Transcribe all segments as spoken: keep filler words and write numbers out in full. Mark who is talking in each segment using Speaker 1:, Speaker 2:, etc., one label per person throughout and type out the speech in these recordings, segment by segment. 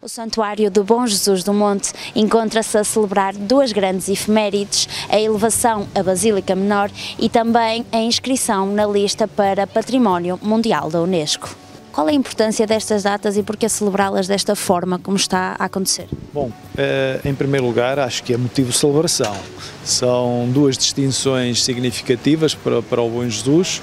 Speaker 1: O Santuário do Bom Jesus do Monte encontra-se a celebrar duas grandes efemérides, a elevação à Basílica Menor e também a inscrição na lista para Património Mundial da Unesco. Qual é a importância destas datas e por que celebrá-las desta forma, como está a acontecer?
Speaker 2: Bom, em primeiro lugar, acho que é motivo de celebração. São duas distinções significativas para, para o Bom Jesus.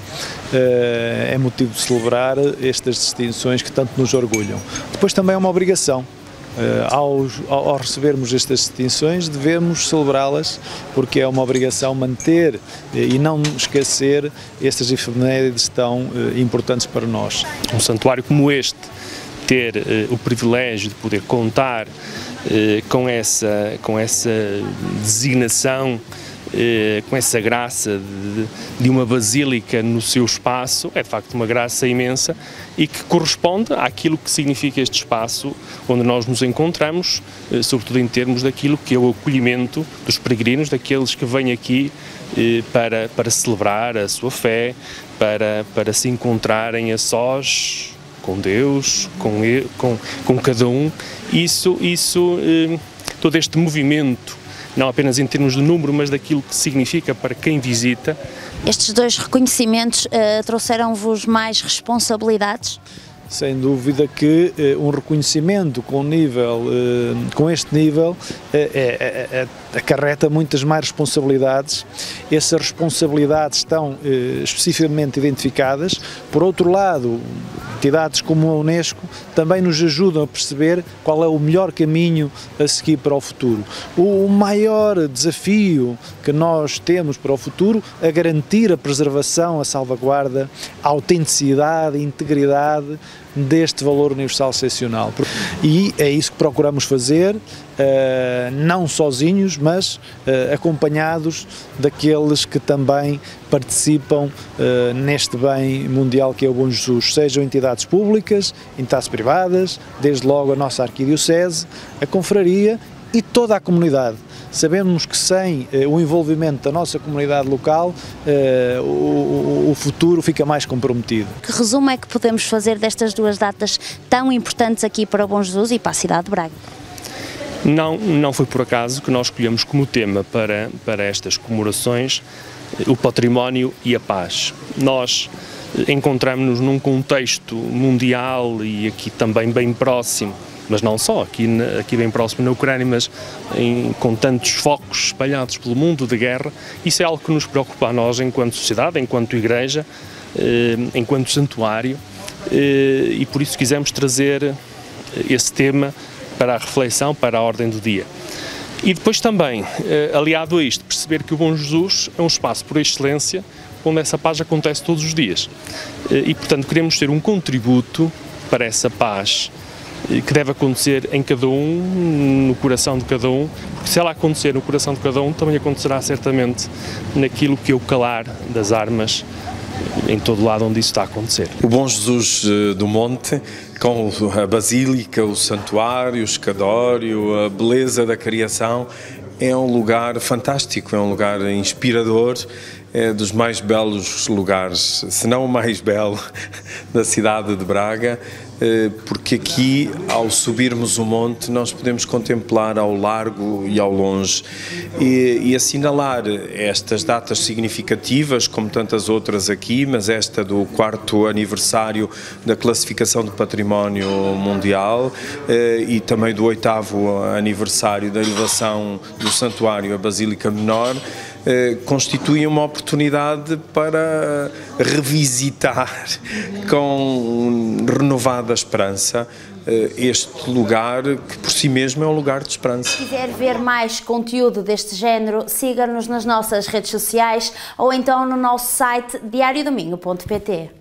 Speaker 2: É motivo de celebrar estas distinções que tanto nos orgulham. Depois também é uma obrigação. Ao, ao recebermos estas distinções, devemos celebrá-las, porque é uma obrigação manter e não esquecer estas efemérides tão importantes para nós.
Speaker 3: Um santuário como este, ter uh, o privilégio de poder contar uh, com, essa, com essa designação, Uh, com essa graça de, de uma basílica no seu espaço, é de facto uma graça imensa e que corresponde àquilo que significa este espaço onde nós nos encontramos, uh, sobretudo em termos daquilo que é o acolhimento dos peregrinos, daqueles que vêm aqui uh, para, para celebrar a sua fé, para, para se encontrarem a sós com Deus, com, ele, com, com cada um. Isso, isso uh, todo este movimento, não apenas em termos de número, mas daquilo que significa para quem visita.
Speaker 1: Estes dois reconhecimentos uh, trouxeram-vos mais responsabilidades?
Speaker 2: Sem dúvida que uh, um reconhecimento com, nível, uh, com este nível uh, é, é, é, acarreta muitas mais responsabilidades. Essas responsabilidades estão uh, especificamente identificadas. Por outro lado, entidades como a Unesco também nos ajudam a perceber qual é o melhor caminho a seguir para o futuro. O maior desafio que nós temos para o futuro é garantir a preservação, a salvaguarda, a autenticidade, a integridade deste valor universal excepcional. E é isso que procuramos fazer, não sozinhos, mas acompanhados daqueles que também participam neste bem mundial que é o Bom Jesus, sejam entidades públicas, entidades privadas, desde logo a nossa arquidiocese, a confraria e toda a comunidade. Sabemos que sem eh, o envolvimento da nossa comunidade local, eh, o, o futuro fica mais comprometido.
Speaker 1: Que resumo é que podemos fazer destas duas datas tão importantes aqui para o Bom Jesus e para a cidade de Braga?
Speaker 3: Não, não foi por acaso que nós escolhemos como tema para, para estas comemorações o património e a paz. Nós encontramos-nos num contexto mundial e aqui também bem próximo, mas não só, aqui, aqui bem próximo na Ucrânia, mas em, com tantos focos espalhados pelo mundo de guerra. Isso é algo que nos preocupa a nós enquanto sociedade, enquanto igreja, eh, enquanto santuário, eh, e por isso quisemos trazer esse tema para a reflexão, para a ordem do dia. E depois também, eh, aliado a isto, perceber que o Bom Jesus é um espaço por excelência, onde essa paz acontece todos os dias. Eh, e, portanto, queremos ter um contributo para essa paz que deve acontecer em cada um, no coração de cada um, porque se ela acontecer no coração de cada um, também acontecerá certamente naquilo que é o calar das armas em todo lado onde isso está a acontecer.
Speaker 4: O Bom Jesus do Monte, com a Basílica, o Santuário, o Escadório, a beleza da criação, é um lugar fantástico, é um lugar inspirador, é dos mais belos lugares, se não o mais belo, da cidade de Braga, porque aqui, ao subirmos o monte, nós podemos contemplar ao largo e ao longe e, e assinalar estas datas significativas, como tantas outras aqui, mas esta do quarto aniversário da classificação do Património Mundial e também do oitavo aniversário da elevação do Santuário à Basílica Menor, constituem uma oportunidade para revisitar com renovada esperança este lugar que por si mesmo é um lugar de esperança.
Speaker 1: Se quiser ver mais conteúdo deste género, siga-nos nas nossas redes sociais ou então no nosso site diario domingo ponto pt.